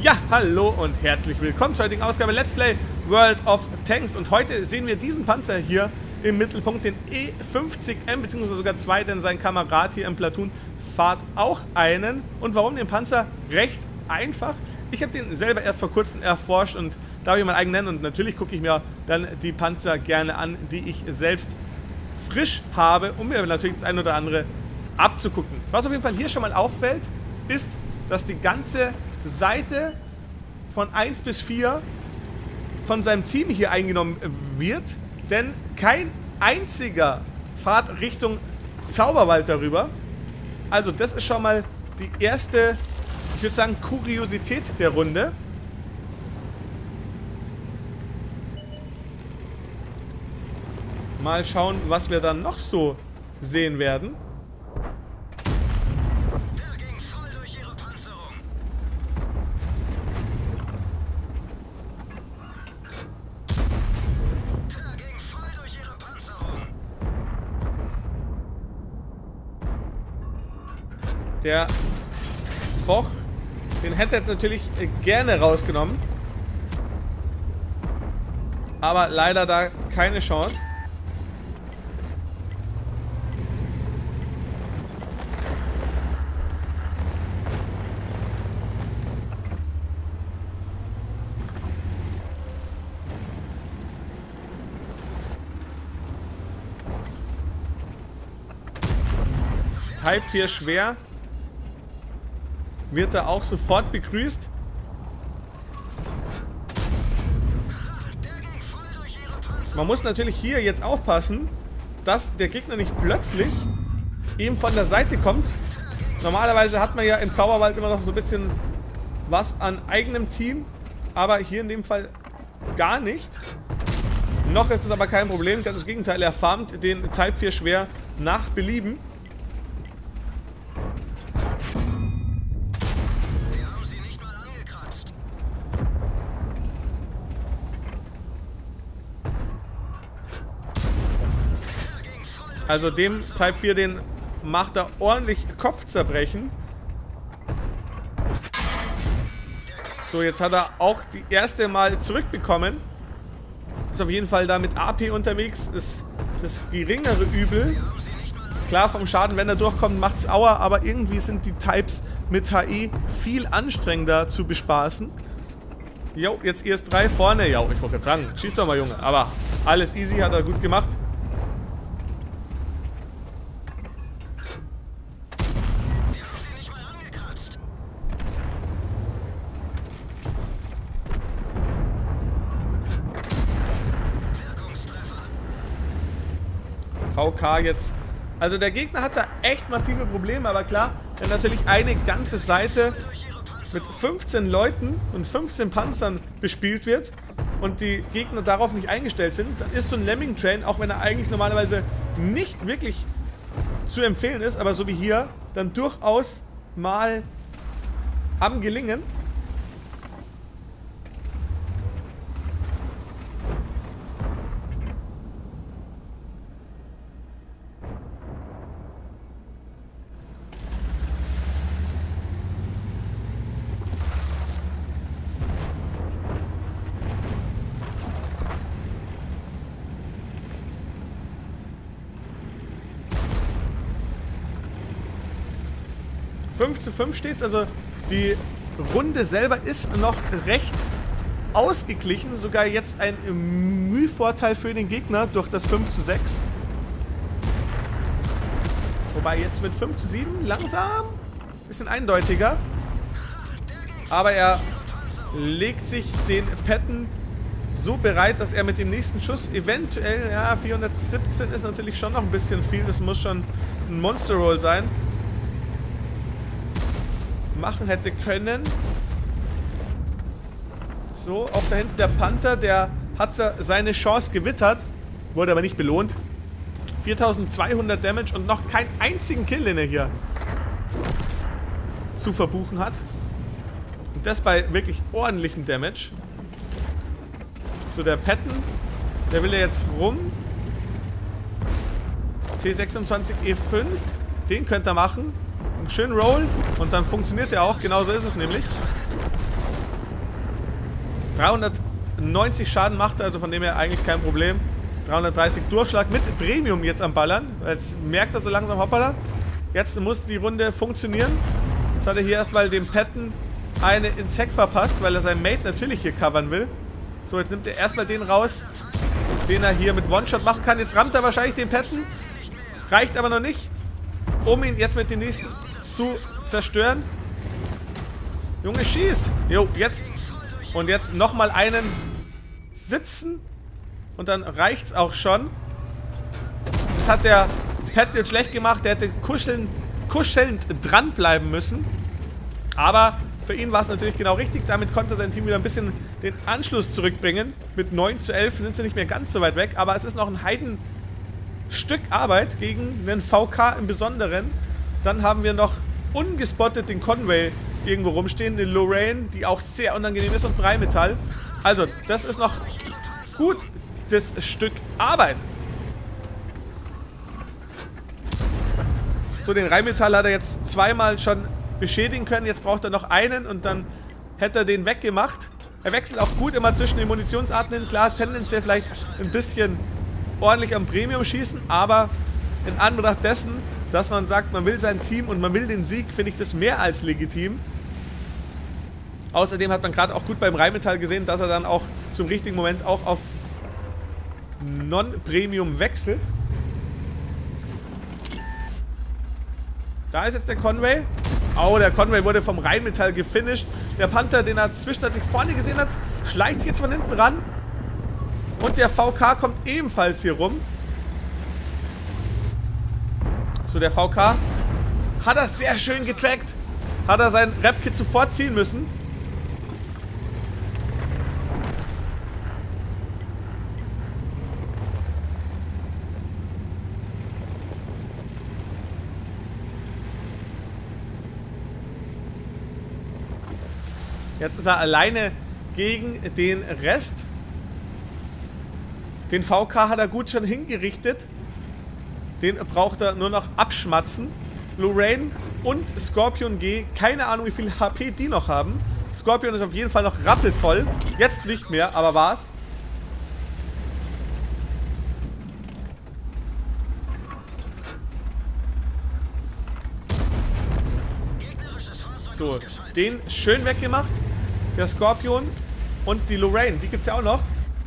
Ja, hallo und herzlich willkommen zur heutigen Ausgabe Let's Play World of Tanks. Und heute sehen wir diesen Panzer hier im Mittelpunkt, den E50M, beziehungsweise sogar zwei, denn sein Kamerad hier im Platoon fährt auch einen. Und warum den Panzer? Recht einfach. Ich habe den selber erst vor kurzem erforscht und darf ich mal eigen nennen. Und natürlich gucke ich mir dann die Panzer gerne an, die ich selbst frisch habe, um mir natürlich das ein oder andere abzugucken. Was auf jeden Fall hier schon mal auffällt, ist, dass die ganze Seite von 1 bis 4 von seinem Team hier eingenommen wird, denn kein einziger fährt Richtung Zauberwald darüber. Also das ist schon mal die erste, ich würde sagen, Kuriosität der Runde. Mal schauen, was wir dann noch so sehen werden. Der Foch, den hätte jetzt natürlich gerne rausgenommen. Aber leider da keine Chance. Type 4 schwer. Wird er auch sofort begrüßt. Man muss natürlich hier jetzt aufpassen, dass der Gegner nicht plötzlich ihm von der Seite kommt. Normalerweise hat man ja im Zauberwald immer noch so ein bisschen was an eigenem Team, aber hier in dem Fall gar nicht. Noch ist es aber kein Problem, ganz das Gegenteil, er farmt den Type 4 schwer nach Belieben. Also dem Type 4, den macht er ordentlich Kopfzerbrechen. So, jetzt hat er auch die erste Mal zurückbekommen. Ist auf jeden Fall da mit AP unterwegs. Ist das geringere Übel. Klar, vom Schaden, wenn er durchkommt, macht es Aua. Aber irgendwie sind die Types mit HE viel anstrengender zu bespaßen. Jo, jetzt IS-3 vorne. Ja, ich wollte gerade sagen, schieß doch mal, Junge. Aber alles easy, hat er gut gemacht. VK jetzt. Also der Gegner hat da echt massive Probleme, aber klar, wenn natürlich eine ganze Seite mit 15 Leuten und 15 Panzern bespielt wird und die Gegner darauf nicht eingestellt sind, dann ist so ein Lemming Train, auch wenn er eigentlich normalerweise nicht wirklich zu empfehlen ist, aber so wie hier, dann durchaus mal am Gelingen. Zu 5 steht es, also die Runde selber ist noch recht ausgeglichen, sogar jetzt ein Mühvorteil für den Gegner durch das 5:6. Wobei jetzt mit 5:7 langsam, bisschen eindeutiger, aber er legt sich den Patton so bereit, dass er mit dem nächsten Schuss eventuell, ja, 417 ist natürlich schon noch ein bisschen viel, das muss schon ein Monster Roll sein, machen hätte können. So, auch da hinten der Panther, der hat seine Chance gewittert, wurde aber nicht belohnt. 4200 Damage und noch keinen einzigen Kill, den er hier zu verbuchen hat. Und das bei wirklich ordentlichem Damage. So, der Patton, der will ja jetzt rum. T26E5, den könnt ihr machen. Einen schönen Roll und dann funktioniert der auch. Genauso ist es nämlich. 390 Schaden macht er, also von dem her eigentlich kein Problem. 330 Durchschlag mit Premium jetzt am Ballern. Jetzt merkt er so langsam, hoppala. Jetzt muss die Runde funktionieren. Jetzt hat er hier erstmal dem Patton eine ins Heck verpasst, weil er seinen Mate natürlich hier covern will. So, jetzt nimmt er erstmal den raus, den er hier mit One-Shot machen kann. Jetzt rammt er wahrscheinlich den Patton. Reicht aber noch nicht, um ihn jetzt mit den nächsten zu zerstören. Junge, schieß! Jo, jetzt. Und jetzt nochmal einen sitzen. Und dann reicht's auch schon. Das hat der Patton jetzt schlecht gemacht. Der hätte kuschelnd dranbleiben müssen. Aber für ihn war es natürlich genau richtig. Damit konnte sein Team wieder ein bisschen den Anschluss zurückbringen. Mit 9:11 sind sie nicht mehr ganz so weit weg. Aber es ist noch ein Heidenstück Arbeit gegen den VK im Besonderen. Dann haben wir noch ungespottet den Conway irgendwo rumstehen. Den Lorraine, die auch sehr unangenehm ist, und Rheinmetall. Also, das ist noch gut. Das Stück Arbeit. So, den Rheinmetall hat er jetzt zweimal schon beschädigen können. Jetzt braucht er noch einen und dann hätte er den weggemacht. Er wechselt auch gut immer zwischen den Munitionsarten hin. Klar, tendenziell vielleicht ein bisschen ordentlich am Premium schießen, aber in Anbetracht dessen, dass man sagt, man will sein Team und man will den Sieg, finde ich das mehr als legitim. Außerdem hat man gerade auch gut beim Rheinmetall gesehen, dass er dann auch zum richtigen Moment auch auf Non-Premium wechselt. Da ist jetzt der Conway. Oh, der Conway wurde vom Rheinmetall gefinisht. Der Panther, den er zwischenzeitlich vorne gesehen hat, schleicht sich jetzt von hinten ran. Und der VK kommt ebenfalls hier rum. So, der VK hat er sehr schön getrackt. Hat er sein Rap-Kit sofort ziehen müssen. Jetzt ist er alleine gegen den Rest. Den VK hat er gut schon hingerichtet. Den braucht er nur noch abschmatzen. Lorraine und Scorpion G. Keine Ahnung, wie viel HP die noch haben. Scorpion ist auf jeden Fall noch rappelvoll. Jetzt nicht mehr, aber war's. So, den schön weggemacht. Der Scorpion und die Lorraine, die gibt's ja auch noch.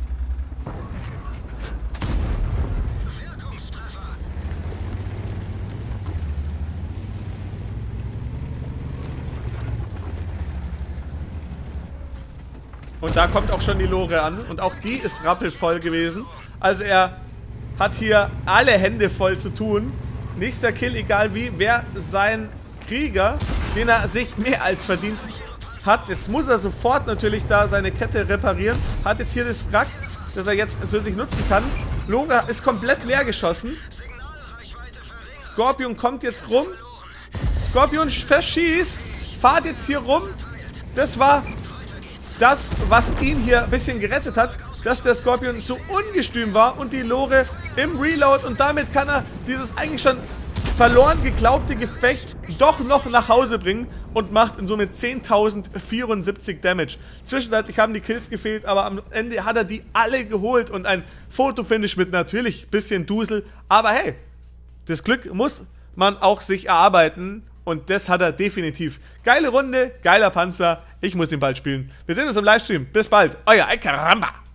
Und da kommt auch schon die Lore an. Und auch die ist rappelvoll gewesen. Also er hat hier alle Hände voll zu tun. Nächster Kill, egal wie, wer sein Krieger, den er sich mehr als verdient hat. Jetzt muss er sofort natürlich da seine Kette reparieren. Hat jetzt hier das Wrack, das er jetzt für sich nutzen kann. Lore ist komplett leer geschossen. Scorpion kommt jetzt rum. Scorpion verschießt. Fahrt jetzt hier rum. Das war das, was ihn hier ein bisschen gerettet hat, dass der Scorpion zu ungestüm war und die Lore im Reload, und damit kann er dieses eigentlich schon verloren geglaubte Gefecht doch noch nach Hause bringen und macht in Summe 10.074 Damage. Zwischenzeitlich haben die Kills gefehlt, aber am Ende hat er die alle geholt und ein Fotofinish mit natürlich ein bisschen Dusel. Aber hey, das Glück muss man auch sich erarbeiten und das hat er definitiv. Geile Runde, geiler Panzer. Ich muss ihn bald spielen. Wir sehen uns im Livestream. Bis bald. Euer Ay Caramba.